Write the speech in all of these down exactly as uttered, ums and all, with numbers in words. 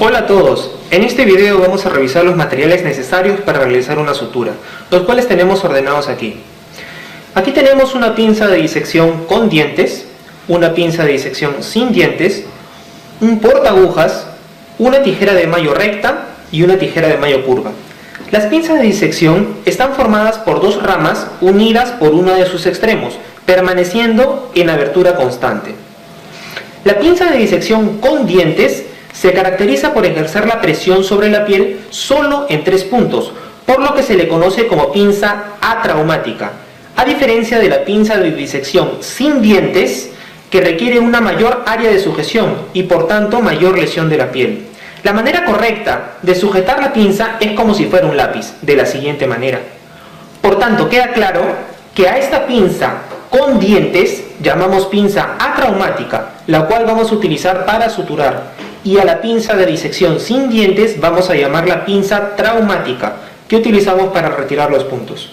Hola a todos, en este video vamos a revisar los materiales necesarios para realizar una sutura, los cuales tenemos ordenados aquí. Aquí tenemos una pinza de disección con dientes, una pinza de disección sin dientes, un portaagujas, una tijera de mayo recta y una tijera de mayo curva. Las pinzas de disección están formadas por dos ramas unidas por uno de sus extremos, permaneciendo en abertura constante. La pinza de disección con dientes se caracteriza por ejercer la presión sobre la piel solo en tres puntos, por lo que se le conoce como pinza atraumática, a diferencia de la pinza de disección sin dientes, que requiere una mayor área de sujeción y por tanto mayor lesión de la piel. La manera correcta de sujetar la pinza es como si fuera un lápiz, de la siguiente manera. Por tanto, queda claro que a esta pinza con dientes llamamos pinza atraumática, la cual vamos a utilizar para suturar, y a la pinza de disección sin dientes vamos a llamarla pinza traumática, que utilizamos para retirar los puntos.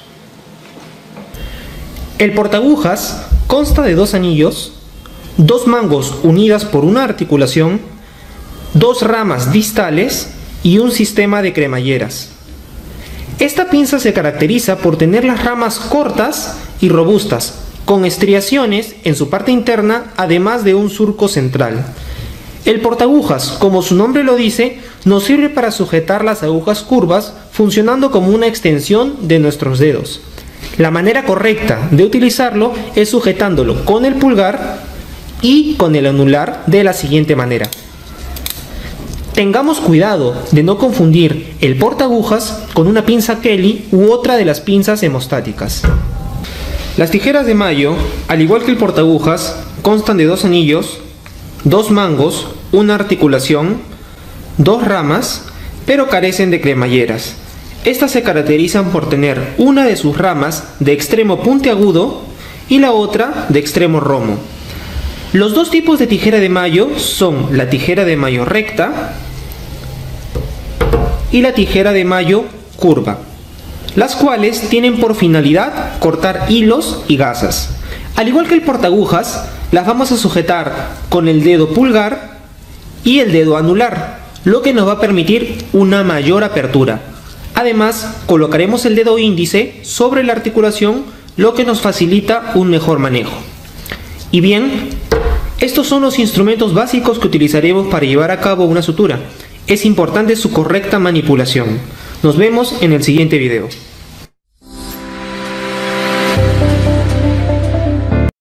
El portaagujas consta de dos anillos, dos mangos unidas por una articulación, dos ramas distales y un sistema de cremalleras. Esta pinza se caracteriza por tener las ramas cortas y robustas, con estriaciones en su parte interna, además de un surco central. El portaagujas, como su nombre lo dice, nos sirve para sujetar las agujas curvas, funcionando como una extensión de nuestros dedos. La manera correcta de utilizarlo es sujetándolo con el pulgar y con el anular de la siguiente manera. Tengamos cuidado de no confundir el portaagujas con una pinza Kelly u otra de las pinzas hemostáticas. Las tijeras de mayo, al igual que el portaagujas, constan de dos anillos, dos mangos, una articulación, dos ramas, pero carecen de cremalleras. Estas se caracterizan por tener una de sus ramas de extremo puntiagudo y la otra de extremo romo. Los dos tipos de tijera de mayo son la tijera de mayo recta y la tijera de mayo curva, las cuales tienen por finalidad cortar hilos y gasas. Al igual que el portaagujas, las vamos a sujetar con el dedo pulgar y el dedo anular, lo que nos va a permitir una mayor apertura. Además, colocaremos el dedo índice sobre la articulación, lo que nos facilita un mejor manejo. Y bien, estos son los instrumentos básicos que utilizaremos para llevar a cabo una sutura. Es importante su correcta manipulación. Nos vemos en el siguiente video.